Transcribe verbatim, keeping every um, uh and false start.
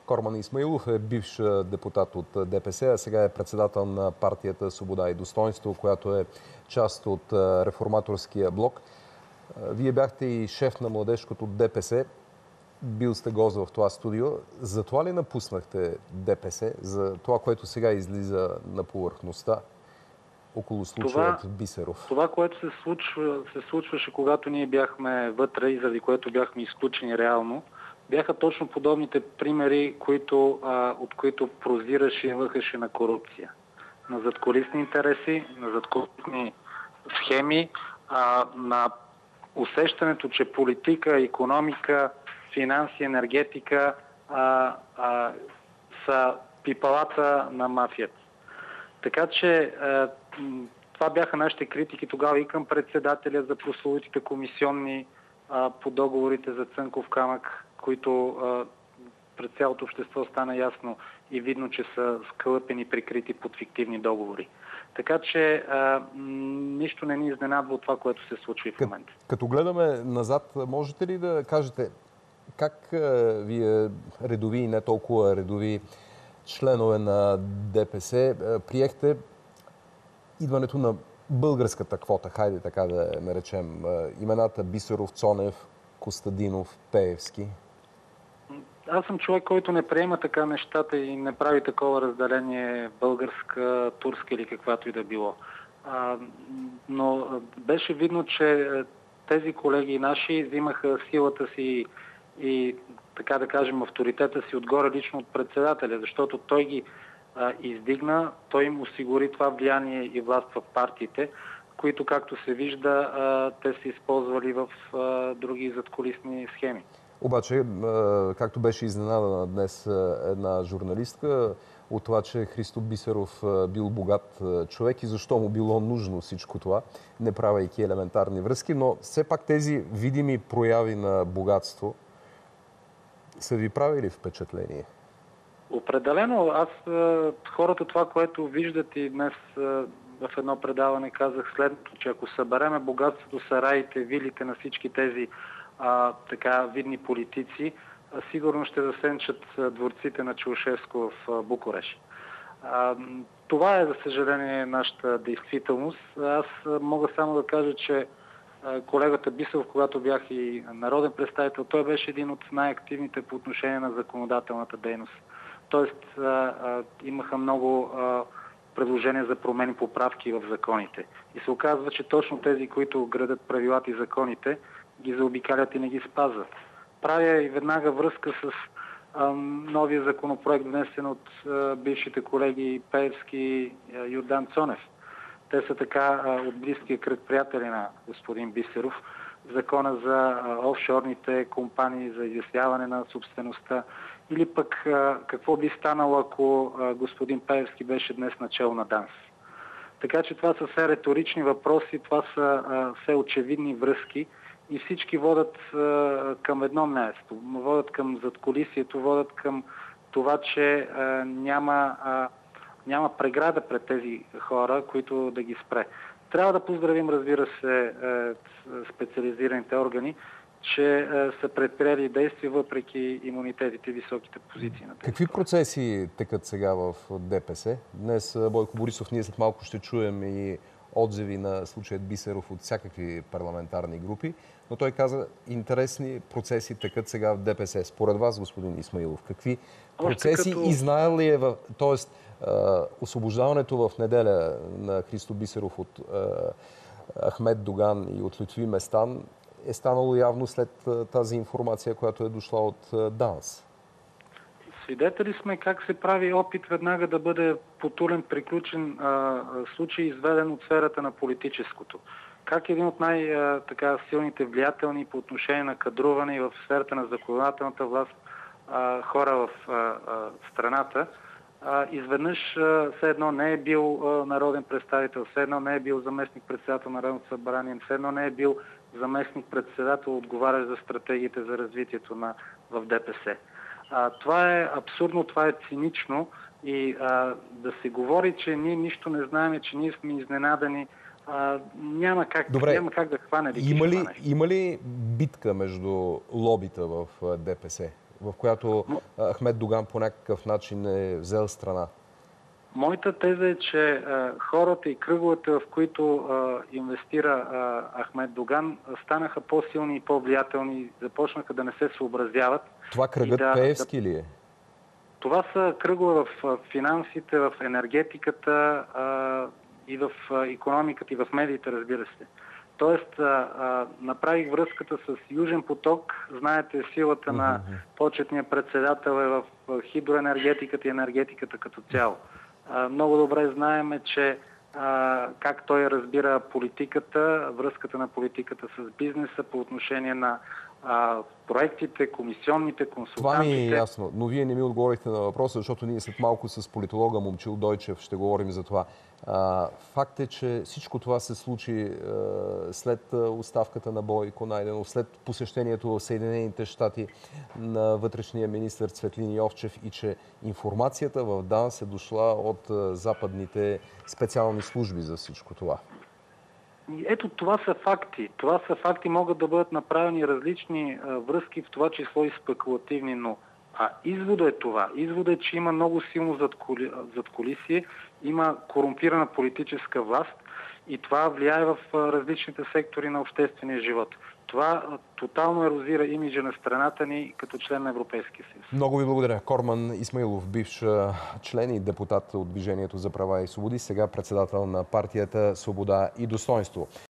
Корман Исмаилов е бивш депутат от ДПС, а сега е председател на партията Свобода и достойнство, която е част от реформаторския блок. Вие бяхте и шеф на младежкото ДПС. Бил сте гост в това студио. За това ли напуснахте ДПС? За това, което сега излиза на повърхността около случая в Бисеров? Това, което се, случва, се случваше, когато ние бяхме вътре и заради което бяхме изключени реално, бяха точно подобните примери, които, а, от които прозираше и лъхаше на корупция. На задкулисни интереси, на задкулисни схеми, а, на усещането, че политика, икономика, финанси, енергетика а, а, са пипалата на мафията. Така че а, това бяха нашите критики тогава и към председателя за прословутите комисионни а, по договорите за Цанков камък, които а, пред цялото общество стана ясно и видно, че са скълъпени, прикрити под фиктивни договори. Така че а, нищо не ни изненадва от това, което се случва в момента. Като гледаме назад, можете ли да кажете как а, вие редови и не толкова редови членове на ДПС а, приехте идването на българската квота, хайде така да наречем, а, имената Бисеров, Цонев, Костадинов, Пеевски? Аз съм човек, който не приема така нещата и не прави такова разделение българска, турска или каквато и да било. А, но беше видно, че тези колеги наши взимаха силата си и, така да кажем, авторитета си отгоре лично от председателя, защото той ги а, издигна, той им осигури това влияние и власт в партиите, които, както се вижда, а, те са използвали в а, други задкулисни схеми. Обаче, както беше изненадана днес една журналистка от това, че Христо Бисеров бил богат човек и защо му било нужно всичко това, не правейки елементарни връзки, но все пак тези видими прояви на богатство са ви правили впечатление? Определено. Аз хората това, което виждат и днес в едно предаване казах следното, че ако събереме богатството, сараите, вилите на всички тези А, така видни политици, а, сигурно ще засенчат а, дворците на Чаушеско в а, Букурещ. А, това е, за съжаление, нашата действителност. Аз а, мога само да кажа, че а, колегата Бисеров, когато бях и народен представител, той беше един от най-активните по отношение на законодателната дейност. Тоест, а, а, имаха много а, предложения за промени, поправки в законите. И се оказва, че точно тези, които градят правилата и законите, ги заобикалят и не ги спазват. Правя и веднага връзка с а, новия законопроект, внесен от а, бившите колеги Пеевски и Йордан Цонев. Те са така а, от близкия кръг приятели на господин Бисеров. Закона за а, офшорните компании, за изясняване на собствеността. Или пък а, какво би станало, ако а, господин Пеевски беше днес начало на ДАНС. Така че това са все риторични въпроси, това са а, все очевидни връзки, и всички водят а, към едно място. Водят към задкулисието, водят към това, че а, няма, а, няма преграда пред тези хора, които да ги спре. Трябва да поздравим, разбира се, а, специализираните органи, че а, са предприели действия въпреки имунитетите и високите позиции на тези. Какви процеси текат сега в ДПС? Днес Бойко Борисов, ние след малко ще чуем и отзиви на случаят Бисеров от всякакви парламентарни групи, но той каза, интересни процеси текат сега в ДПС. Според вас, господин Исмаилов, какви процеси като... и знае ли е, в... т.е. освобождаването в неделя на Христо Бисеров от а, Ахмед Доган и от Лютви Местан е станало явно след а, тази информация, която е дошла от а, ДАНС? Свидетели сме как се прави опит веднага да бъде потулен, приключен а, случай, изведен от сферата на политическото. Как един от най-силните влиятелни по отношение на кадруване и в сферата на законодателната власт а, хора в а, а, страната, а, изведнъж а, все едно не е бил а, народен представител, все едно не е бил заместник-председател на Народното събрание, все едно не е бил заместник-председател, отговарящ за стратегиите за развитието на, в ДПС. А, това е абсурдно, това е цинично и а, да се говори, че ние нищо не знаем, че ние сме изненадани, а, няма, как, Добре, няма как да хване. Има ли, има ли битка между лобита в ДПС? в която Ахмед Доган по някакъв начин е взел страна? Моята теза е, че а, хората и кръговете, в които а, инвестира а, Ахмед Доган, станаха по-силни и по-влиятелни, започнаха да не се съобразяват. Това кръгът да, Пеевски да... ли е? Това са кръгове в финансите, в енергетиката а, и в икономиката и в медиите, разбира се. Тоест, а, а, направих връзката с Южен поток. Знаете, силата на почетния председател е в хидроенергетиката и енергетиката като цяло. А, много добре знаеме, че а, как той разбира политиката, връзката на политиката с бизнеса по отношение на а, проектите, комисионните, консултантите. Това ми е ясно, но вие не ми отговорихте на въпроса, защото ние след малко с политолога Момчил Дойчев ще говорим за това. А, факт е, че всичко това се случи а, след оставката на Бойко Найденов, след посещението в Съединените щати на вътрешния министър Цветлин Йовчев и че информацията в ДАНС е дошла от а, западните специални служби за всичко това. Ето, това са факти. Това са факти, могат да бъдат направени различни а, връзки, в това число и спекулативни, но а извода е това. Извода е, че има много силно задкулисие, има корумпирана политическа власт и това влияе в различните сектори на обществения живот. Това тотално ерозира имиджа на страната ни като член на Европейския съюз. Много ви благодаря. Корман Исмаилов, бивш член и депутат от Движението за права и свободи, сега председател на партията Свобода и достойнство.